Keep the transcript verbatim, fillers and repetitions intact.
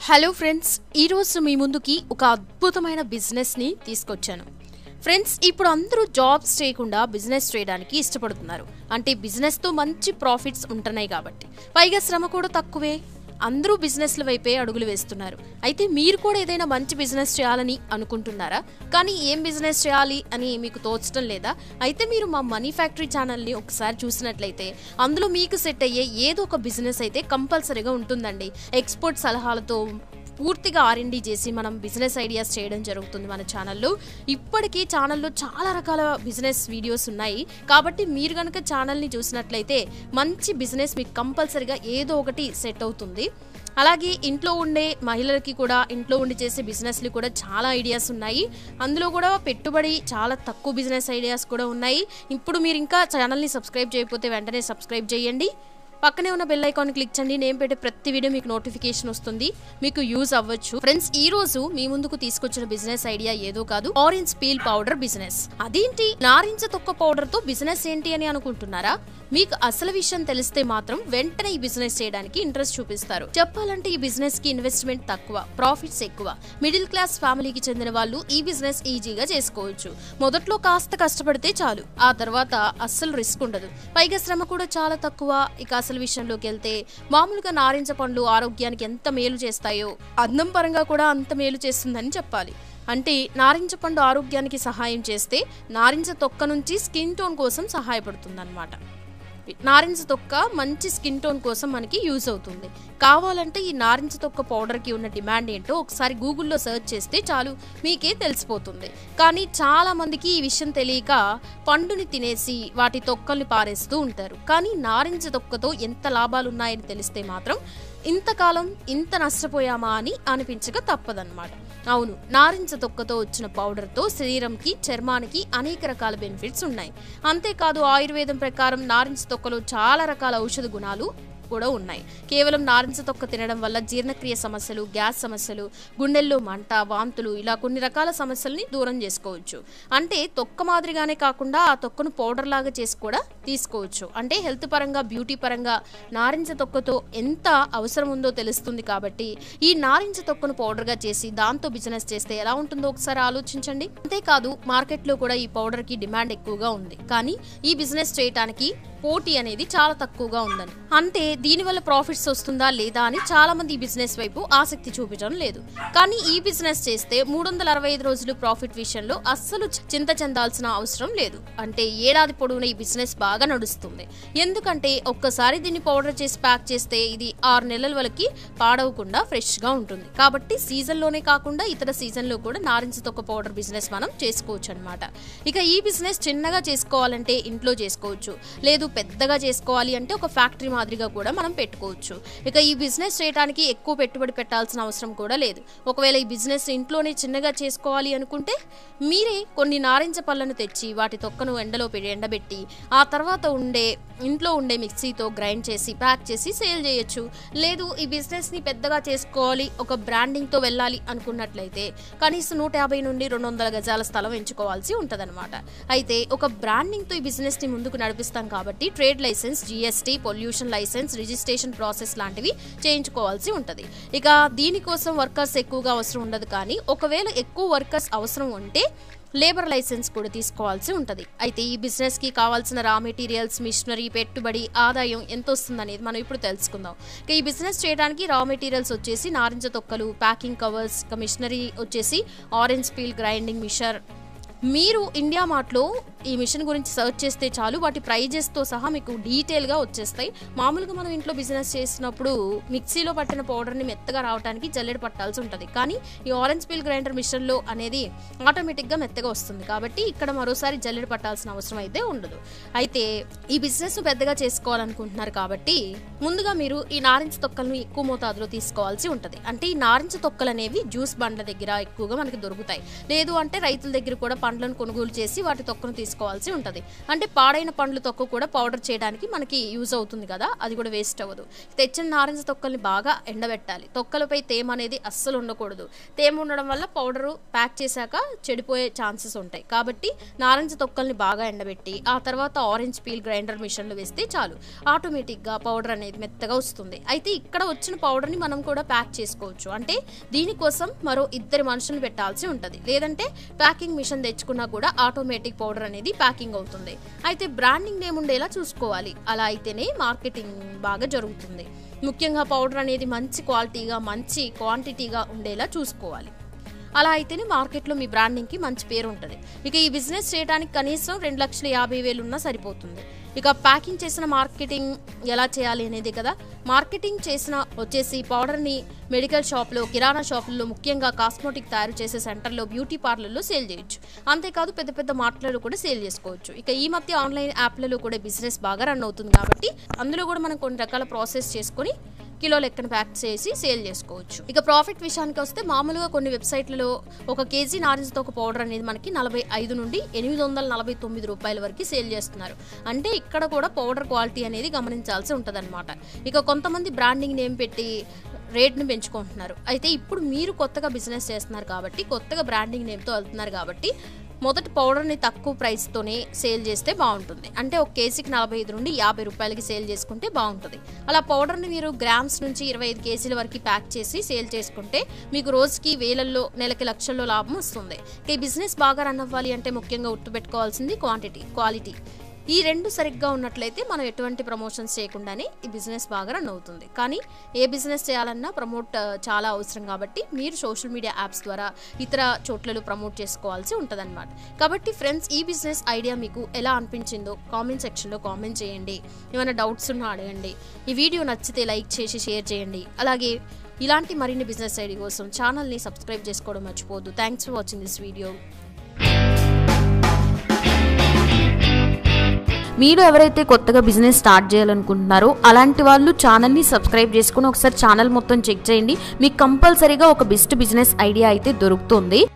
Hello friends, ఈరోజు మీ ముందుకి ఒక అద్భుతమైన బిజినెస్ని తీసుకొచ్చాను. ఫ్రెండ్స్, ఇప్పుడు అందరూ జాబ్స్ చేయకుండా బిజినెస్ చేయడానికి ఇష్టపడుతున్నారు. అంటే బిజినెస్తో మంచి ప్రాఫిట్స్ ఉంటున్నాయి కాబట్టి, పైగా శ్రమ కూడా తక్కువే. అందరూ బిజినెస్ల వైపే అడుగులు వేస్తున్నారు. అయితే మీరు కూడా ఏదైనా మంచి బిజినెస్ చేయాలని అనుకుంటున్నారా? కానీ ఏం బిజినెస్ చేయాలి అని మీకు తోచడం లేదా? అయితే మీరు మా మనీ ఫ్యాక్టరీ ఛానల్ని ఒకసారి చూసినట్లయితే అందులో మీకు సెట్ అయ్యే ఏదో ఒక బిజినెస్ అయితే కంపల్సరీగా ఉంటుందండి. ఎక్స్పర్ట్ సలహాలతో పూర్తిగా ఆర్ అండ్ డి చేసి మనం బిజినెస్ ఐడియాస్ చేయడం జరుగుతుంది మన ఛానల్లో. ఇప్పటికీ ఛానల్లో చాలా రకాల బిజినెస్ వీడియోస్ ఉన్నాయి. కాబట్టి మీరు కనుక ఛానల్ని చూసినట్లయితే మంచి బిజినెస్ మీకు కంపల్సరీగా ఏదో ఒకటి సెట్ అవుతుంది. అలాగే ఇంట్లో ఉండే మహిళలకి కూడా ఇంట్లో ఉండి చేసే బిజినెస్లు కూడా చాలా ఐడియాస్ ఉన్నాయి. అందులో కూడా పెట్టుబడి చాలా తక్కువ బిజినెస్ ఐడియాస్ కూడా ఉన్నాయి. ఇప్పుడు మీరు ఇంకా ఛానల్ని సబ్స్క్రైబ్ చేయకపోతే వెంటనే సబ్స్క్రైబ్ చేయండి. పక్కనే ఉన్న బెల్ ఐకాన్ క్లిక్ చేయండి. నేను పెట్టే ప్రతి వీడియో మీకు నోటిఫికేషన్ వస్తుంది, మీకు యూజ్ అవ్వచ్చు. ఫ్రెండ్స్, ఈ రోజు మీ ముందుకు తీసుకొచ్చిన బిజినెస్ ఐడియా ఏదో కాదు, ఆరెంజ్ పీల్ పౌడర్ బిజినెస్. అదేంటి, నారింజ తొక్క పౌడర్ తో బిజినెస్ ఏంటి అని అనుకుంటున్నారా? మీకు అసలు విషయం తెలిస్తే మాత్రం వెంటనే ఈ బిజినెస్ చేయడానికి ఇంట్రెస్ట్ చూపిస్తారు. చెప్పాలంటే ఈ బిజినెస్ కి ఇన్వెస్ట్మెంట్ తక్కువ, ప్రాఫిట్స్ ఎక్కువ. మిడిల్ క్లాస్ ఫ్యామిలీకి చెందిన వాళ్ళు ఈ బిజినెస్ ఈజీగా చేసుకోవచ్చు. మొదట్లో కాస్త కష్టపడితే చాలు, ఆ తర్వాత అస్సలు రిస్క్ ఉండదు. పైగా శ్రమ కూడా చాలా తక్కువ. ఇక అసలు విషయంలోకి వెళ్తే, మామూలుగా నారింజ పండ్లు ఆరోగ్యానికి ఎంత మేలు చేస్తాయో అందం పరంగా కూడా అంత మేలు చేస్తుందని చెప్పాలి. అంటే నారింజ పండు ఆరోగ్యానికి సహాయం చేస్తే నారింజ తొక్క నుంచి స్కిన్ టోన్ కోసం సహాయపడుతుంది అన్నమాట. నారింజ తొక్క మంచి స్కిన్ టోన్ కోసం మనకి యూజ్ అవుతుంది. కావాలంటే ఈ నారింజ తొక్క పౌడర్కి ఉన్న డిమాండ్ ఏంటో ఒకసారి గూగుల్లో సెర్చ్ చేస్తే చాలు, మీకే తెలిసిపోతుంది. కానీ చాలా మందికి ఈ విషయం తెలియక పండుని తినేసి వాటి తొక్కల్ని పారేస్తూ ఉంటారు. కానీ నారింజ తొక్కతో ఎంత లాభాలు ఉన్నాయని తెలిస్తే మాత్రం ఇంతకాలం ఇంత నష్టపోయామా అని అనిపించక తప్పదన్నమాట. అవును, నారింజ తొక్కతో వచ్చిన పౌడర్తో శరీరంకి, చర్మానికి అనేక రకాల బెనిఫిట్స్ ఉన్నాయి. అంతేకాదు, ఆయుర్వేదం ప్రకారం నారింజ తొక్కలో చాలా రకాల ఔషధ గుణాలు కూడా ఉన్నాయి. కేవలం నారింజ తొక్క తినడం వల్ల జీర్ణక్రియ సమస్యలు, గ్యాస్ సమస్యలు, గుండెల్లో మంట, వాంతులు, ఇలా కొన్ని రకాల సమస్యల్ని దూరం చేసుకోవచ్చు. అంటే తొక్క మాదిరిగానే కాకుండా ఆ తొక్కను పౌడర్ లాగా చేసి కూడా తీసుకోవచ్చు. అంటే హెల్త్ పరంగా, బ్యూటీ పరంగా నారింజ తొక్కతో ఎంత అవసరం ఉందో తెలుస్తుంది. కాబట్టి ఈ నారింజ తొక్కను పౌడర్గా చేసి దాంతో బిజినెస్ చేస్తే ఎలా ఉంటుందో ఒకసారి ఆలోచించండి. అంతేకాదు, మార్కెట్లో కూడా ఈ పౌడర్కి డిమాండ్ ఎక్కువగా ఉంది. కానీ ఈ బిజినెస్ చేయడానికి పోటీ అనేది చాలా తక్కువగా ఉందని, అంటే దీనివల్ల ప్రాఫిట్స్ వస్తుందా లేదా అని చాలా మంది ఈ బిజినెస్ వైపు ఆసక్తి చూపించడం లేదు. కానీ ఈ బిజినెస్ చేస్తే మూడు వందల అరవై ఐదు రోజులు ప్రాఫిట్ విషయంలో అస్సలు చింత చెందాల్సిన అవసరం లేదు. అంటే ఏడాది పొడవునా ఈ బిజినెస్ బాగా నడుస్తుంది. ఎందుకంటే ఒక్కసారి దీన్ని పౌడర్ చేసి ప్యాక్ చేస్తే ఇది ఆరు నెలల వరకు పాడవకుండా ఫ్రెష్ గా ఉంటుంది. కాబట్టి సీజన్ లోనే కాకుండా ఇతర సీజన్ లో కూడా నారింజ తొక్క పౌడర్ బిజినెస్ మనం చేసుకోవచ్చు అనమాట. ఇక ఈ బిజినెస్ చిన్నగా చేసుకోవాలంటే ఇంట్లో చేసుకోవచ్చు, లేదు పెద్దగా చేసుకోవాలి అంటే ఒక ఫ్యాక్టరీ మాదిరిగా కూడా మనం పెట్టుకోవచ్చు. ఇక ఈ బిజినెస్ చేయడానికి ఎక్కువ పెట్టుబడి పెట్టాల్సిన అవసరం కూడా లేదు. ఒకవేళ ఈ బిజినెస్ ఇంట్లోనే చిన్నగా చేసుకోవాలి అనుకుంటే మీరే కొన్ని నారింజ పళ్ళను తెచ్చి వాటి తొక్కను ఎండలో ఎండబెట్టి ఆ తర్వాత ఉండే ఇంట్లో ఉండే మిక్సీతో గ్రైండ్ చేసి ప్యాక్ చేసి సేల్ చేయొచ్చు. లేదు ఈ బిజినెస్ని పెద్దగా చేసుకోవాలి, ఒక బ్రాండింగ్తో వెళ్ళాలి అనుకున్నట్లయితే కనీసం నూట యాభై నుండి రెండు వందల గజాల స్థలం ఎంచుకోవాల్సి ఉంటుందన్నమాట. అయితే ఒక బ్రాండింగ్తో ఈ బిజినెస్ని ముందుకు నడిపిస్తాం కాబట్టి trade licence, GST, pollution licence, registration process లాంటివి చేయించుకోవాల్సి ఉంటుంది. ఇక దీనికోసం వర్కర్స్ ఎక్కువగా అవసరం ఉండదు. కానీ ఒకవేళ ఎక్కువ వర్కర్స్ అవసరం ఉంటే లేబర్ లైసెన్స్ కూడా తీసుకోవాల్సి ఉంటుంది. అయితే ఈ బిజినెస్కి కావాల్సిన రా మెటీరియల్స్, మిషనరీ, పెట్టుబడి, ఆదాయం ఎంత వస్తుంది అనేది మనం ఇప్పుడు తెలుసుకుందాం. ఇక ఈ బిజినెస్ చేయడానికి రా మెటీరియల్స్ వచ్చేసి నారింజ తొక్కలు, ప్యాకింగ్ కవర్స్, ఇక మిషనరీ వచ్చేసి ఆరెంజ్ పీల్ గ్రైండింగ్ మిషన్. మీరు ఇండియా మార్ట్లో ఈ మిషన్ గురించి సర్చ్ చేస్తే చాలు, వాటి ప్రైజెస్తో సహా మీకు డీటెయిల్గా వచ్చేస్తాయి. మామూలుగా మనం ఇంట్లో బిజినెస్ చేసినప్పుడు మిక్సీలో పట్టిన పౌడర్ని మెత్తగా రావడానికి జల్లెడ పట్టాల్సి ఉంటుంది. కానీ ఈ ఆరెంజ్ పీల్ గ్రైండర్ మిషన్లో అనేది ఆటోమేటిక్గా మెత్తగా వస్తుంది. కాబట్టి ఇక్కడ మరోసారి జల్లెడ పట్టాల్సిన అవసరం అయితే ఉండదు. అయితే ఈ బిజినెస్ పెద్దగా చేసుకోవాలనుకుంటున్నారు కాబట్టి ముందుగా మీరు ఈ నారింజ తొక్కలను ఎక్కువ మోతాదులో తీసుకోవాల్సి ఉంటుంది. అంటే ఈ నారింజ తొక్కలు అనేవి జ్యూస్ బండ్ల దగ్గర ఎక్కువగా మనకి దొరుకుతాయి. లేదు అంటే రైతుల దగ్గర కూడా పండ్లను కొనుగోలు చేసి వాటి తొక్కను చేసుకోవాల్సి ఉంటుంది. అంటే పాడైన పండ్ల తొక్క కూడా పౌడర్ చేయడానికి మనకి యూజ్ అవుతుంది కదా, అది కూడా వేస్ట్ అవ్వదు. తెచ్చిన నారింజ తొక్కల్ని బాగా ఎండబెట్టాలి. తొక్కలపై తేమ అనేది అస్సలు ఉండకూడదు. తేమ ఉండడం వల్ల పౌడరు ప్యాక్ చేశాక చెడిపోయే ఛాన్సెస్ ఉంటాయి. కాబట్టి నారింజ తొక్కల్ని బాగా ఎండబెట్టి ఆ తర్వాత ఆరెంజ్ పీల్ గ్రైండర్ మిషన్లో వేస్తే చాలు, ఆటోమేటిక్గా పౌడర్ అనేది మెత్తగా వస్తుంది. అయితే ఇక్కడ వచ్చిన పౌడర్ని మనం కూడా ప్యాక్ చేసుకోవచ్చు. అంటే దీనికోసం మరో ఇద్దరు మనుషులు పెట్టాల్సి ఉంటుంది. లేదంటే ప్యాకింగ్ మిషన్ తెచ్చుకున్నా కూడా ఆటోమేటిక్ పౌడర్ అనేది ప్యాకింగ్ అవుతుంది. అయితే బ్రాండింగ్ నేమ్ ఉండేలా చూసుకోవాలి. అలా అయితేనే మార్కెటింగ్ బాగా జరుగుతుంది. ముఖ్యంగా పౌడర్ అనేది మంచి క్వాలిటీగా మంచి క్వాంటిటీగా ఉండేలా చూసుకోవాలి. అలా అయితేనే మార్కెట్లో మీ బ్రాండింగ్కి మంచి పేరు ఉంటుంది. ఇక ఈ బిజినెస్ చేయడానికి కనీసం రెండు లక్షల యాభై వేలు ఉన్నా సరిపోతుంది. ఇక ప్యాకింగ్ చేసిన మార్కెటింగ్ ఎలా చేయాలి అనేది కదా. మార్కెటింగ్ చేసిన వచ్చేసి పౌడర్ని మెడికల్ షాప్లో, కిరాణా షాపుల్లో, ముఖ్యంగా కాస్మెటిక్ తయారు చేసే సెంటర్లో, బ్యూటీ పార్లర్లో సేల్ చేయొచ్చు. అంతేకాదు పెద్ద పెద్ద మార్ట్లలో కూడా సేల్ చేసుకోవచ్చు. ఇక ఈ మధ్య ఆన్లైన్ యాప్లలో కూడా బిజినెస్ బాగా రన్ అవుతుంది కాబట్టి అందులో కూడా మనం కొన్ని రకాల ప్రాసెస్ చేసుకొని కిలో లెక్కన ప్యాక్ చేసి సేల్ చేసుకోవచ్చు. ఇక ప్రాఫిట్ విషయానికి వస్తే మామూలుగా కొన్ని వెబ్సైట్లలో ఒక కేజీ నారింజతో ఒక పౌడర్ అనేది మనకి నలభై ఐదు నుండి ఎనిమిది వందల నలభై తొమ్మిది రూపాయల వరకు సేల్ చేస్తున్నారు. అంటే ఇక్కడ కూడా పౌడర్ క్వాలిటీ అనేది గమనించాల్సి ఉంటుంది అనమాట. ఇక కొంతమంది బ్రాండింగ్ నేమ్ పెట్టి రేట్ని పెంచుకుంటున్నారు. అయితే ఇప్పుడు మీరు కొత్తగా బిజినెస్ చేస్తున్నారు కాబట్టి, కొత్తగా బ్రాండింగ్ నేమ్తో వెళ్తున్నారు కాబట్టి మొదటి పౌడర్ని తక్కువ ప్రైస్తోనే సేల్ చేస్తే బాగుంటుంది. అంటే ఒక కేజీకి నలభై ఐదు నుండి యాభై రూపాయలకి సేల్ చేసుకుంటే బాగుంటుంది. అలా పౌడర్ని మీరు గ్రామ్స్ నుంచి ఇరవై ఐదు కేజీల వరకు ప్యాక్ చేసి సేల్ చేసుకుంటే మీకు రోజుకి వేలల్లో, నెలకి లక్షల్లో లాభం వస్తుంది. ఈ బిజినెస్ బాగా రన్ అవ్వాలి అంటే ముఖ్యంగా గుర్తుపెట్టుకోవాల్సింది క్వాంటిటీ, క్వాలిటీ. ఈ రెండు సరిగ్గా ఉన్నట్లయితే మనం ఎటువంటి ప్రమోషన్స్ చేయకుండానే ఈ బిజినెస్ బాగా రన్ అవుతుంది. కానీ ఏ బిజినెస్ చేయాలన్నా ప్రమోట్ చాలా అవసరం కాబట్టి మీరు సోషల్ మీడియా యాప్స్ ద్వారా ఇతర చోట్లలో ప్రమోట్ చేసుకోవాల్సి ఉంటుంది అనమాట. కాబట్టి ఫ్రెండ్స్, ఈ బిజినెస్ ఐడియా మీకు ఎలా అనిపించిందో కామెంట్ సెక్షన్లో కామెంట్ చేయండి. ఏమైనా డౌట్స్ ఉన్నా అడగండి. ఈ వీడియో నచ్చితే లైక్ చేసి షేర్ చేయండి. అలాగే ఇలాంటి మరిన్ని బిజినెస్ ఐడియా కోసం ఛానల్ని సబ్స్క్రైబ్ చేసుకోవడం మర్చిపోవద్దు. Thanks for watching this video. మీరు ఎవరైతే కొత్తగా బిజినెస్ స్టార్ట్ చేయాలనుకుంటున్నారో అలాంటి వాళ్ళు ఛానల్ని సబ్స్క్రైబ్ చేసుకుని ఒకసారి ఛానల్ మొత్తం చెక్ చేయండి. మీకు కంపల్సరీగా ఒక బెస్ట్ బిజినెస్ ఐడియా అయితే దొరుకుతుంది.